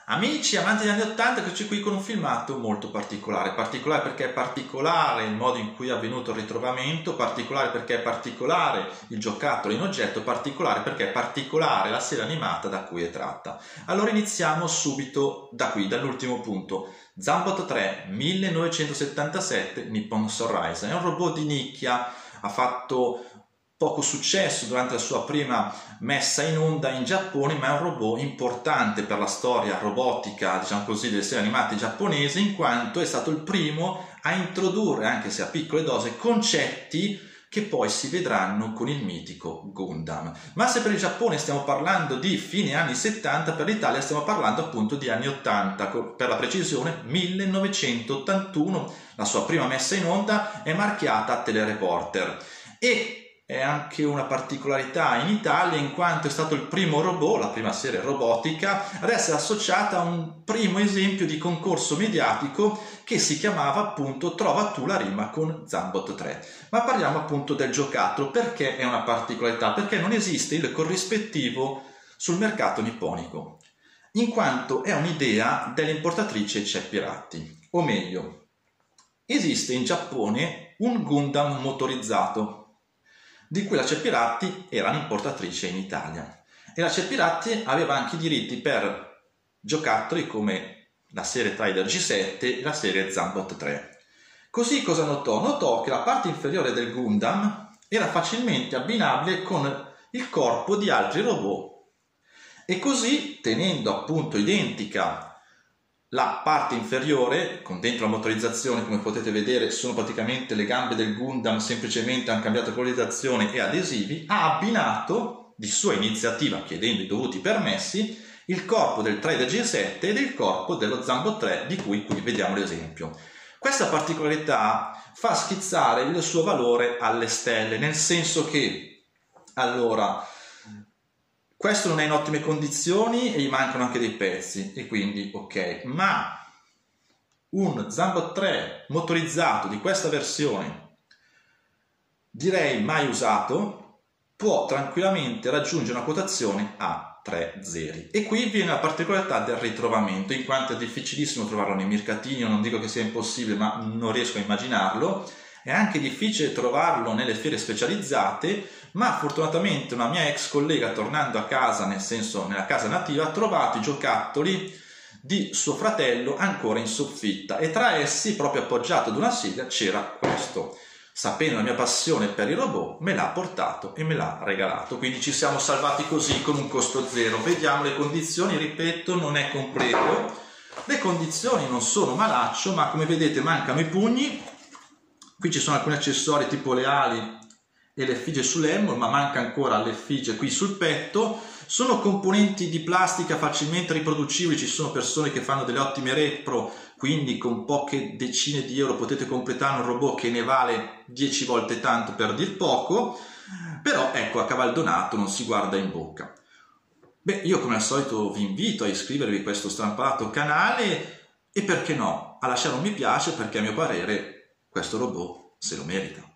Amici amanti degli anni 80, eccoci qui con un filmato molto particolare perché è particolare il modo in cui è avvenuto il ritrovamento, particolare perché è particolare il giocattolo in oggetto, particolare perché è particolare la serie animata da cui è tratta. Allora iniziamo subito da qui, dall'ultimo punto. Zambot 3, 1977, Nippon Sunrise. È un robot di nicchia, ha fatto poco successo durante la sua prima messa in onda in Giappone, ma è un robot importante per la storia robotica, diciamo così, delle serie animate giapponesi, in quanto è stato il primo a introdurre, anche se a piccole dosi, concetti che poi si vedranno con il mitico Gundam. Ma se per il Giappone stiamo parlando di fine anni 70, per l'Italia stiamo parlando appunto di anni 80, per la precisione 1981, la sua prima messa in onda è marchiata a Telereporter. E è anche una particolarità in Italia in quanto è stato il primo robot, la prima serie robotica, ad essere associata a un primo esempio di concorso mediatico che si chiamava appunto Trova tu la rima con Zambot 3. Ma parliamo appunto del giocattolo. Perché è una particolarità? Perché non esiste il corrispettivo sul mercato nipponico, in quanto è un'idea dell'importatrice Ceppi Ratti. O meglio, esiste in Giappone un Gundam motorizzato, di cui la Ceppi Ratti era l'importatrice in Italia. E la Ceppi Ratti aveva anche i diritti per giocattoli come la serie Trider G7 e la serie Zambot 3. Così cosa notò? Notò che la parte inferiore del Gundam era facilmente abbinabile con il corpo di altri robot. E così, tenendo appunto identica la parte inferiore, con dentro la motorizzazione, come potete vedere, sono praticamente le gambe del Gundam, semplicemente hanno cambiato colorizzazione e adesivi, ha abbinato, di sua iniziativa, chiedendo i dovuti permessi, il corpo del Trider G7 ed il corpo dello Zambot 3, di cui qui vediamo l'esempio. Questa particolarità fa schizzare il suo valore alle stelle, nel senso che, allora, questo non è in ottime condizioni e gli mancano anche dei pezzi, e quindi ok, ma un Zambot 3 motorizzato di questa versione, direi mai usato, può tranquillamente raggiungere una quotazione a 3 zeri. E qui viene la particolarità del ritrovamento, in quanto è difficilissimo trovarlo nei mercatini. Io non dico che sia impossibile, ma non riesco a immaginarlo. È anche difficile trovarlo nelle fiere specializzate, ma fortunatamente una mia ex collega, tornando a casa, nel senso nella casa nativa, ha trovato i giocattoli di suo fratello ancora in soffitta, e tra essi, proprio appoggiato ad una sedia, c'era questo. Sapendo la mia passione per i robot, me l'ha portato e me l'ha regalato, quindi ci siamo salvati così con un costo zero. Vediamo le condizioni, ripeto, non è completo, le condizioni non sono malaccio, ma come vedete mancano i pugni. Qui ci sono alcuni accessori tipo le ali e l'effigie sull'elmo, ma manca ancora l'effigie qui sul petto. Sono componenti di plastica facilmente riproducibili, ci sono persone che fanno delle ottime repro, quindi con poche decine di euro potete completare un robot che ne vale 10 volte tanto, per dir poco, però ecco, a cavaldonato non si guarda in bocca. Beh, io come al solito vi invito a iscrivervi a questo strampato canale e perché no, a lasciare un mi piace, perché a mio parere questo robot se lo merita.